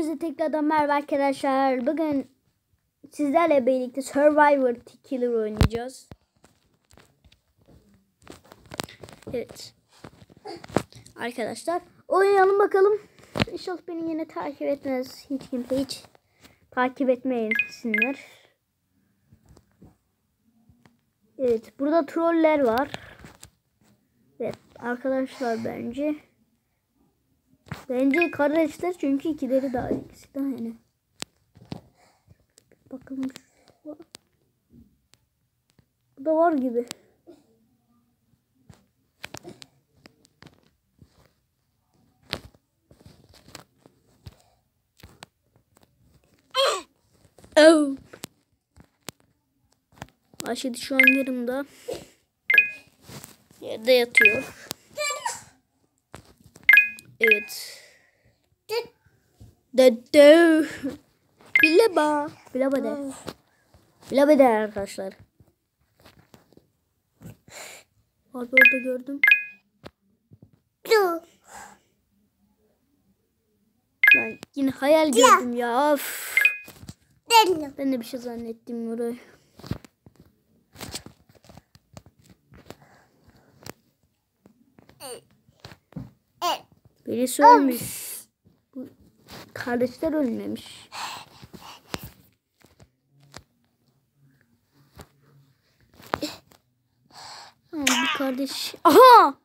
Hepinize tekrardan merhaba arkadaşlar. Bugün sizlerle birlikte Survivor Killer oynayacağız. Evet. Arkadaşlar oynayalım bakalım. İnşallah beni yine takip etmez. Hiç kimse hiç takip etmesinler. Evet. Burada troller var. Evet. Arkadaşlar Bence kardeşler çünkü ikileri daha ikisi daha yani. Bakalım. Bu da var gibi. Oh. Ayşe şu an yanımda. Yerde yatıyor. Evet. Dede. Bilaba. Bilaba de. Bilaba de arkadaşlar. Abi orada gördüm. Ben yine hayal gördüm ya. Of. Ben de bir şey zannettim orayı. Birisi ölmüş. Bu kardeşler ölmemiş. Bir kardeş. Aha!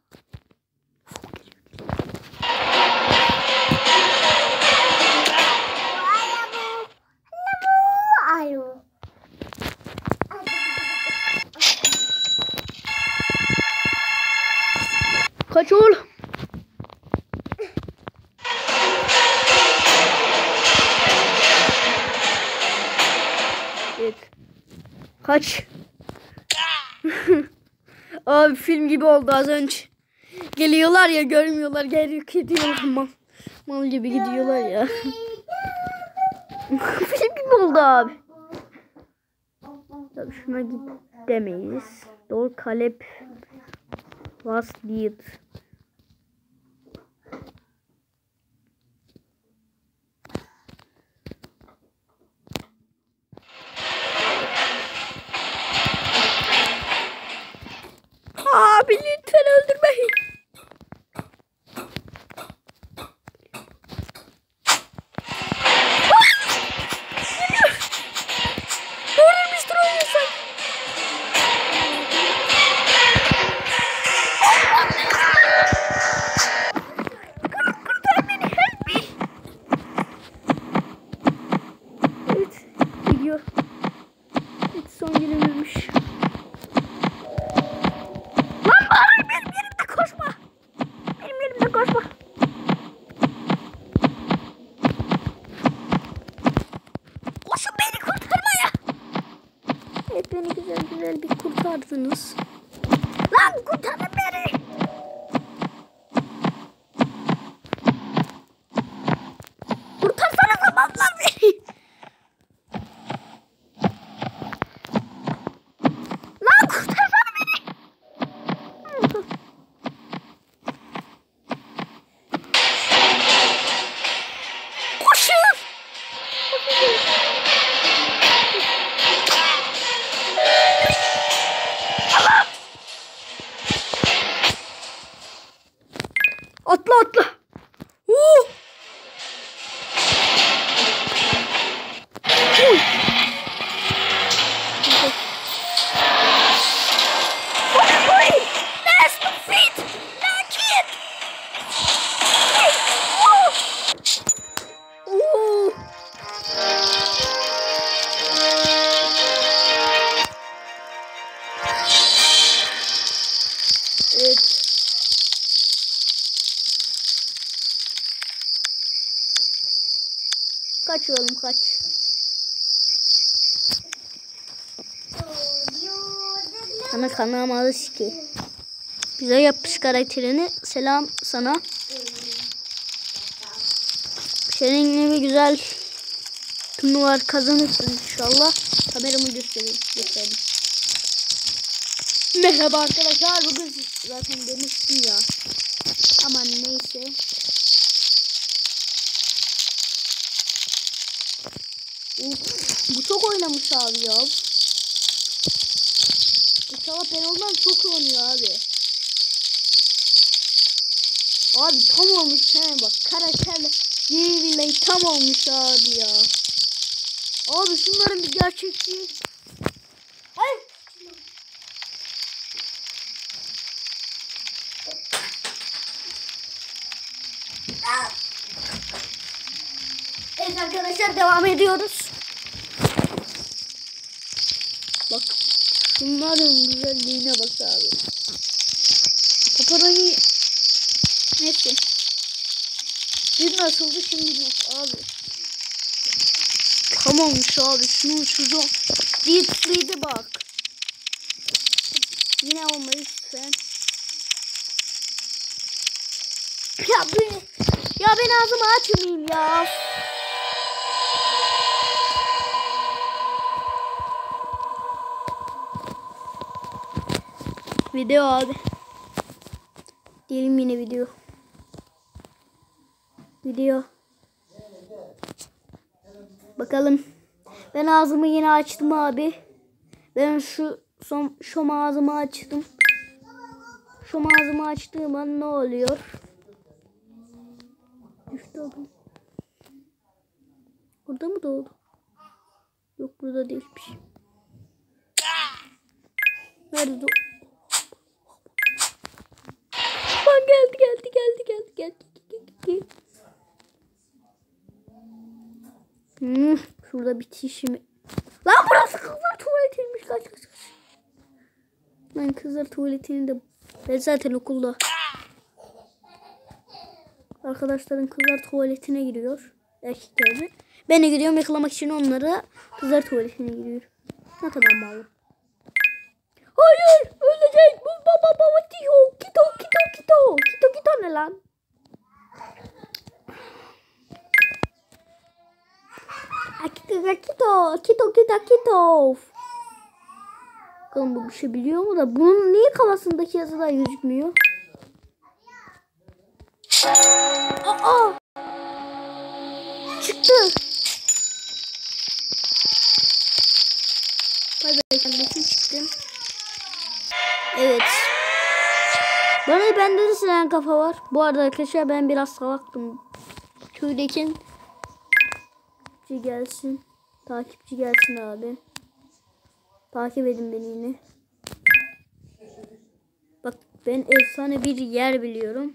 Kaç oğlum. Evet. Kaç. Abi film gibi oldu az önce. Geliyorlar ya görmüyorlar. Gidiyorlar mal gibi gidiyorlar ya. Film gibi oldu abi. Tabii şuna gidemeyiz. Doğru Kalep was lead. Abi lütfen öldürmeyin. Öldürmüştür o insan. Kurtar beni, help me. Evet, gidiyor. Evet, son günümüzmüş. Benim yerimde koşma. Benim yerimde koşma. Koşun beni kurtarmaya. Evet beni güzel bir kurtardınız. Lan kurtarın beni. Kurtarsana zamanlar beni. Lan kurtarsana beni. Koşun. Atla. Evet. Kaç oğlum kaç. Sana kanamalı ki. Güzel yapmış karakterini. Selam sana. Senin gibi güzel turnuvalar kazanırsın inşallah. Kameramı göstereyim. Merhaba arkadaşlar. Bugün zaten demiştim ya. Aman neyse. Bu çok oynamış abi ya. İnşallah ben olmam, çok oynuyor abi. Abi tam olmuş he, bak karakterle billahi tam olmuş abi ya. Abi şunların bir gerçekçi. Ay. Evet arkadaşlar, devam ediyoruz. Bak şunların güzelliğine bak abi. Paparayı neyse. Bir nasıldı şimdi nasıl abi. Tam olmuş abi, şunun şurada deepliydi bak. Yine olmadı lütfen. Ya ben ağzımı açmayayım ya. Video abi. Diyelim yine video. Video. Bakalım. Ben ağzımı yine açtım abi. Ben şu ağzımı açtım. Şu ağzımı açtığım an ne oluyor? Düştü adam. Burada mı doğdu? Yok, burada değilmiş. Nerede? Lan geldi. Şurada bitişimi. Lan burası kızlar tuvaletiymiş, kaç. Lan kızlar tuvaletini de ben zaten okulda. Arkadaşların kızlar tuvaletine giriyor. Erkeklerle. Ben de gidiyorum yakalamak için onları, kızlar tuvaletine giriyor. Ne kadar bağlı. Hayır, ölecek. Bu baba diyor. Kito ne lan? Kito. Bakalım bu bir şey biliyor mu da bunun niye kafasındaki yazılar gözükmüyor? Aa! Çıktı. Bay bay, kardeşim çıktı. Evet. Bende de siren kafa var. Bu arada arkadaşlar ben biraz salaktım. Köydeyken takipçi gelsin abi. Takip edin beni yine. Bak ben efsane bir yer biliyorum.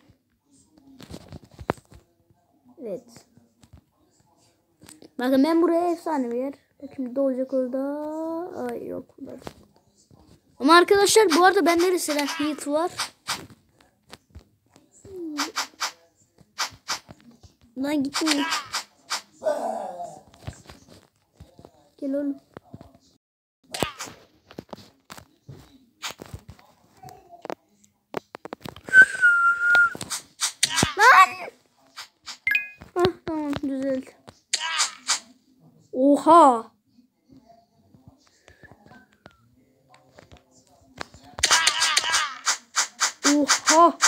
Evet. Bakın ben buraya efsane bir yer. Bakın doğacak orada. Ay yok burada. Ama arkadaşlar bu arada bende de siren hit var. Lan gitmiyor. Gel oğlum. Lan! Ah tamam, düzeldi. Oha! Oha!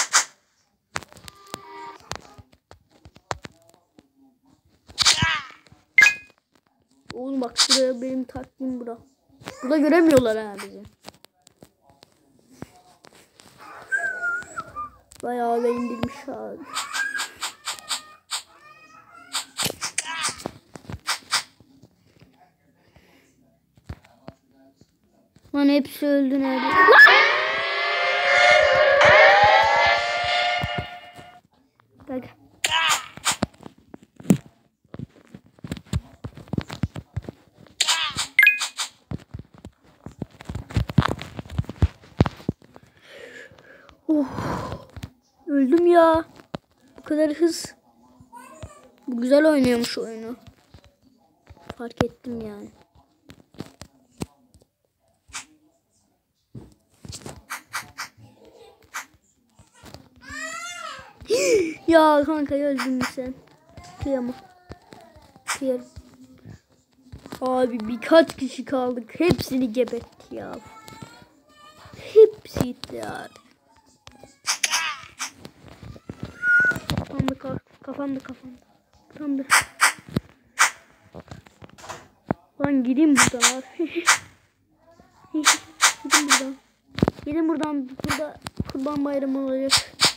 Oğlum bak şuraya, benim taktiğim bura. Burada göremiyorlar ha bizi. Bayağı indirmiş abi. Lan hepsi öldü nerede? Bak. Öldüm ya. Bu kadar hız. Bu güzel oynuyormuş oyunu. Fark ettim yani. Ya kanka öldün mü sen? Kıyamam. Kıyarım. Abi birkaç kişi kaldık. Hepsini gebertti ya. Hepsi gitti abi. Kafamda. Lan gideyim buradan abi. Gidin buradan. Gidin buradan. Burada Kurban Bayramı olacak.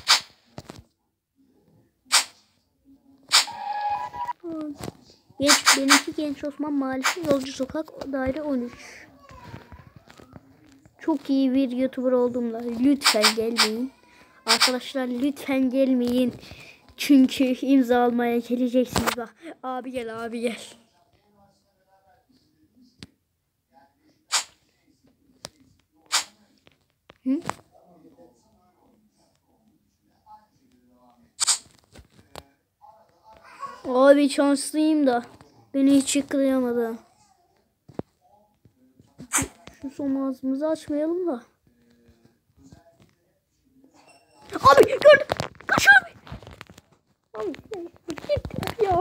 Benimki Genç Osman Mahallesi Yolcu Sokak daire 13. Çok iyi bir YouTuber olduğumda lütfen gelmeyin. Arkadaşlar lütfen gelmeyin. Çünkü imza almaya geleceksiniz. Bak abi gel abi gel. Hı? Abi şanslıyım da beni hiç yıkayamadı. Şu son ağzımızı açmayalım da. Abi gördüm. Kaç abi. Abi git ya.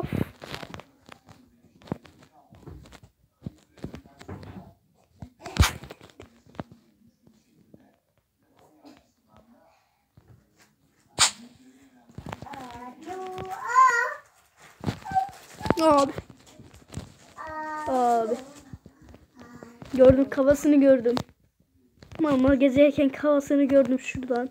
Abi. Abi. Gördüm, kafasını gördüm. Mama gezerken kafasını gördüm şuradan.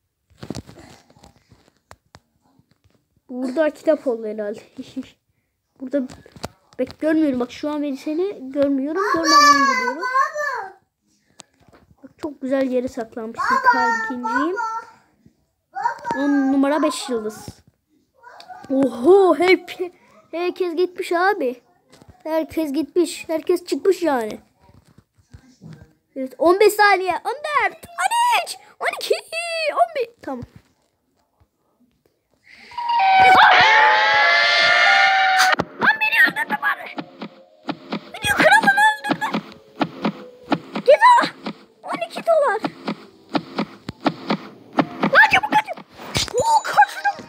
Burada kitap oldu herhalde. Burada görmüyorum. Bak şu an ben seni görmüyorum. Görmeden gidiyorum. Bak çok güzel yere saklanmışsın. Kalkinciyim. 10 numara 5 yıldız. Oho herkes gitmiş abi. Herkes gitmiş. Herkes çıkmış yani. Evet 15 saniye. 14 13 12 11 tamam. Lan beni öldürdü bari. Video kralını öldürdü. Ceza 12 dolar. Lan çabuk kaçın. Oo kaçtım.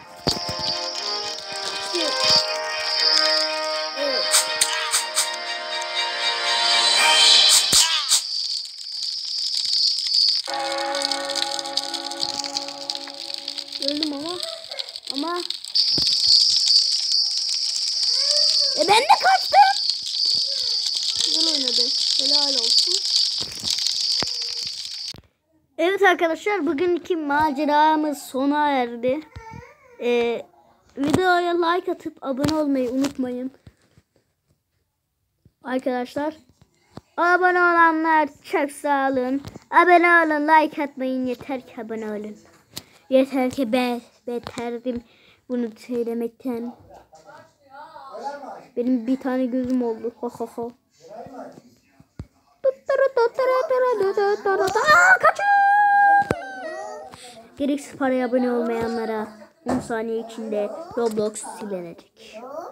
Evet. Öldüm ama ben de kaçtım. Güzel oynadım. Helal olsun. Evet arkadaşlar bugünkü maceramız sona erdi. Videoya like atıp abone olmayı unutmayın. Arkadaşlar abone olanlar çok sağ olun. Abone olun, like atmayın, yeter ki abone olun. Yeter ki ben beterdim bunu söylemekten. Benim bir tane gözüm oldu. Kaçın! Gereksiz paraya abone olmayanlara 10 saniye içinde Roblox silinecek.